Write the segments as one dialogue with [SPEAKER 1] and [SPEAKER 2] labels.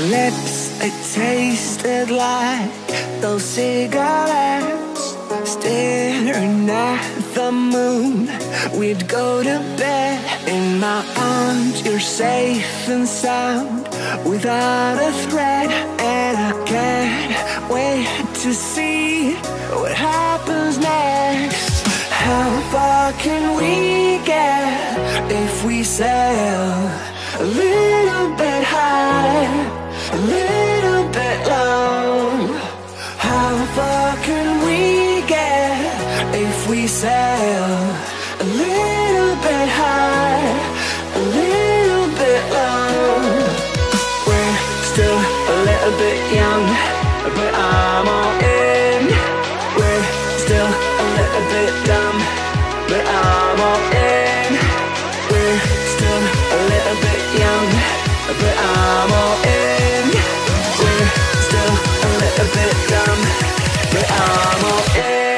[SPEAKER 1] lips, they tasted like those cigarettes. Staring at the moon, we'd go to bed. In my arms, you're safe and sound, without a threat. And I can't wait to see what happens next. How far can we get if we sail a little bit high, a little bit low? How far can we get if we sail a little bit high, a little bit low? We're still a little bit young, but I'm all in. We're still a little bit dumb, but I'm all in. We're still a little bit young, but I'm all in. We're still a little bit dumb, but I'm all in.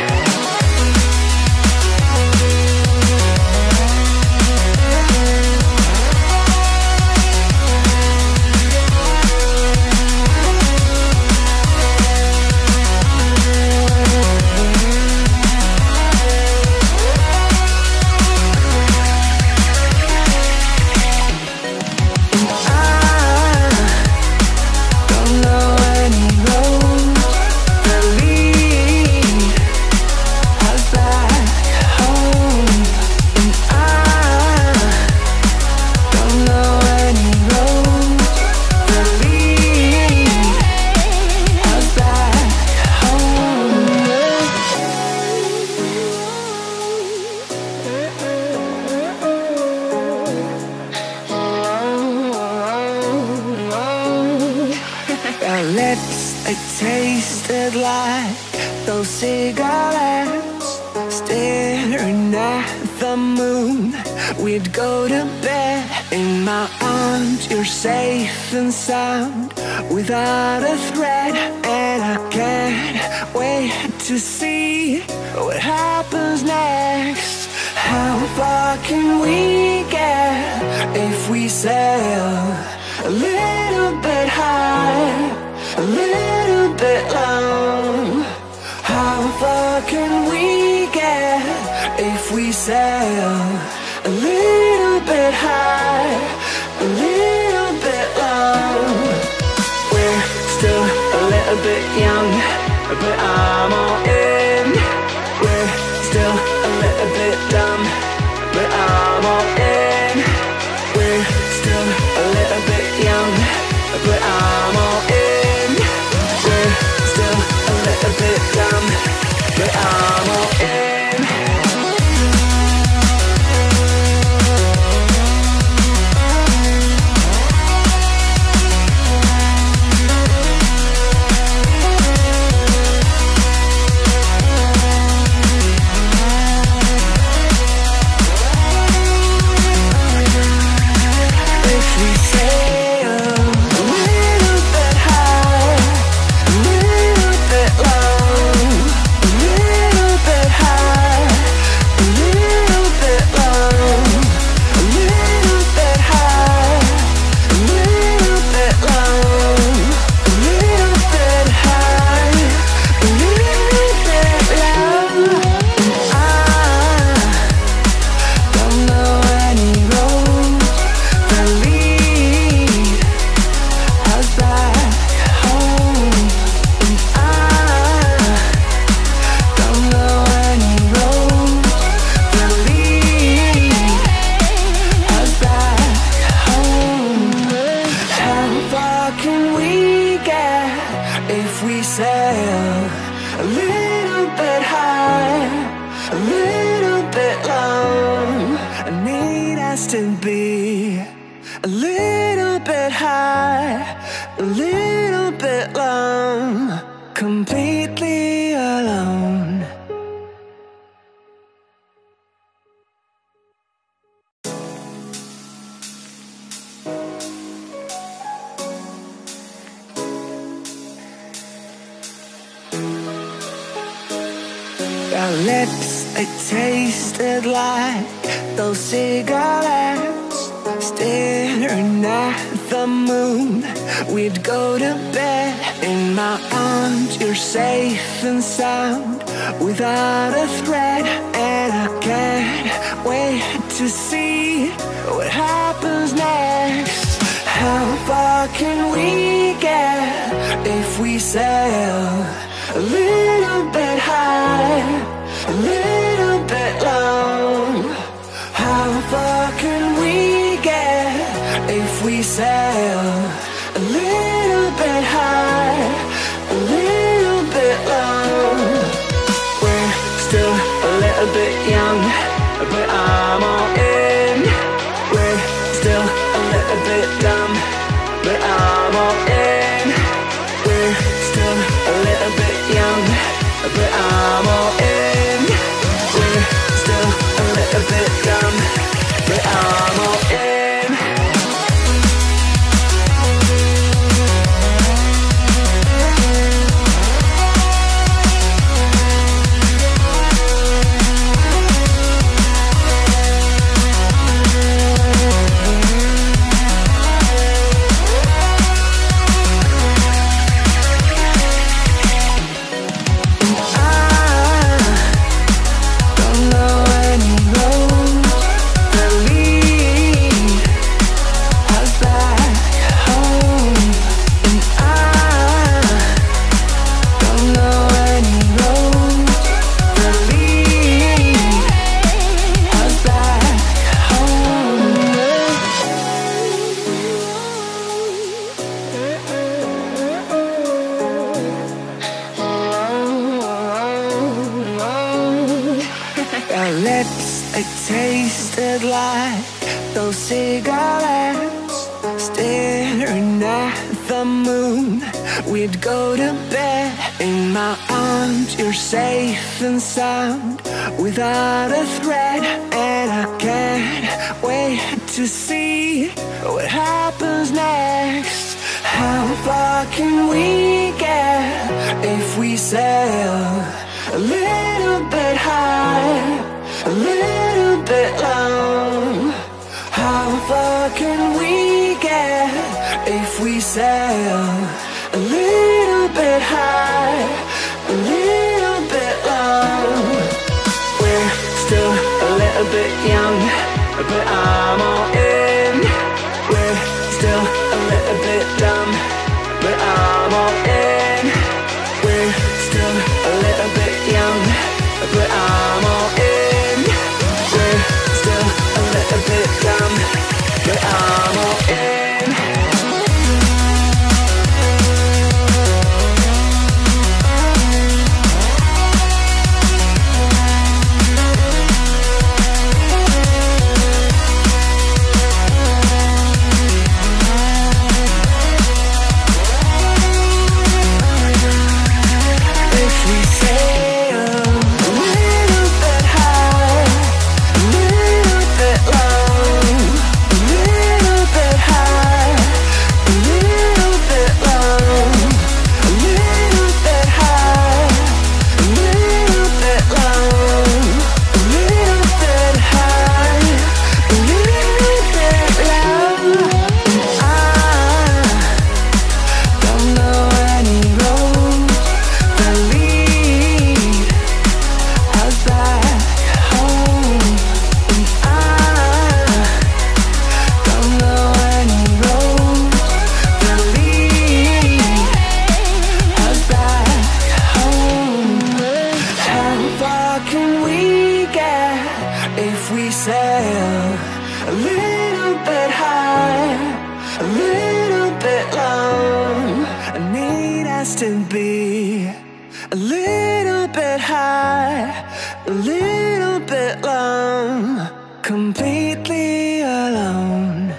[SPEAKER 1] Our lips, they tasted like those cigarettes. Staring at the moon, we'd go to bed. In my arms, you're safe and sound, without a threat. And I can't wait to see what happens next. How far can we get if we sail a little bit high, a little bit low? How far can we get if we sail a little bit high, a little bit low? We're still a little bit young, but I'm all in. We're still a little bit dumb, but I'm all in. We're still a little bit young, but I'm all in. We're still a little bit dumb, but I'm all in. If we sail a little bit high, a little bit low, I need us to be a little bit high, a little bit low, completely alone. Our lips, they tasted like those cigarettes. Staring at the moon, we'd go to bed in my arms. You're safe and sound without a threat, and I can't wait to see what happens next. How far can we get if we sail a little bit high, a little bit long? How far can we get if we sail a little bit high, a little bit long? We're still a little bit young, but I'm all in. We're still a little bit dumb, but I'm all in. We're still a little bit young, but I'm all in. We're still a little bit dumb, but I'm all in. Our lips, they tasted like those cigarettes. Staring at the moon, we'd go to bed in my arms. You're safe and sound without a threat, and I can't wait to see what happens next. How far can we get if we sail a little bit high, a little bit long? How far can we get if we sail a little bit high, a little bit long? We're still a little bit young, but I'm all in. We're still a little bit dumb, but I'm all in. We're still a little bit young, but I'm all in. We're still a little bit dumb, but I'm all in. If we sail a little bit high, a little bit long, I need us to be a little bit high, a little bit long, completely alone.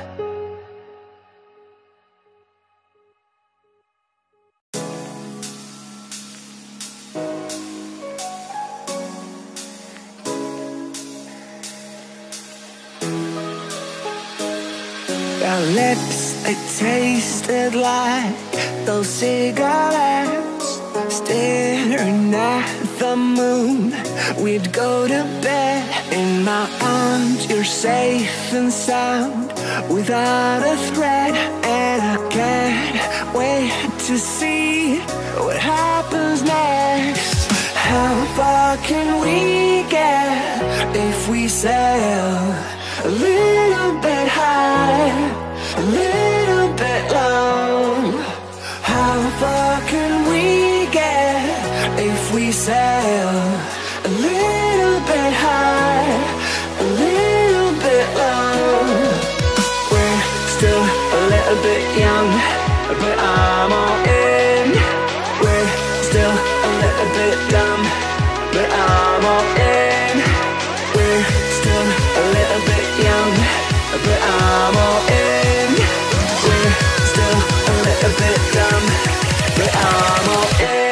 [SPEAKER 1] Our lips, they tasted like those cigarettes. Staring at the moon, we'd go to bed in my arms. You're safe and sound without a threat, and I can't wait to see what happens next. How far can we get if we sail a little bit high, a little bit low? How far can we get if we sail a little bit high, a little bit low? We're still a little bit young, but I'm all in. We're still a little bit dumb, but I'm all in. We're still a little bit young, but I'm all in. We're still a little bit dumb, but I'm all in.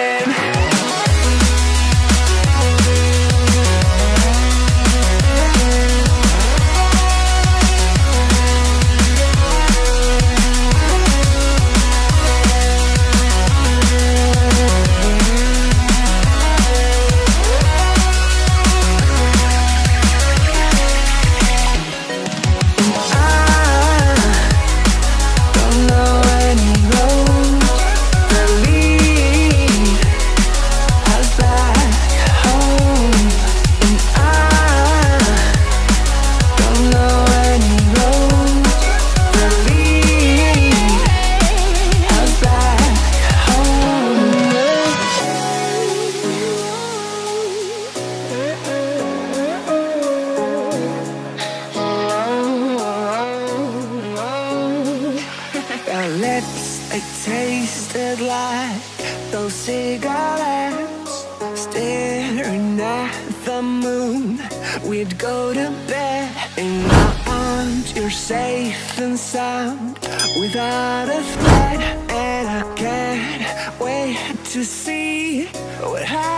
[SPEAKER 1] Our lips, they tasted like those cigarettes. Staring at the moon, we'd go to bed. In my arms, you're safe and sound, without a threat, and I can't wait to see what happens.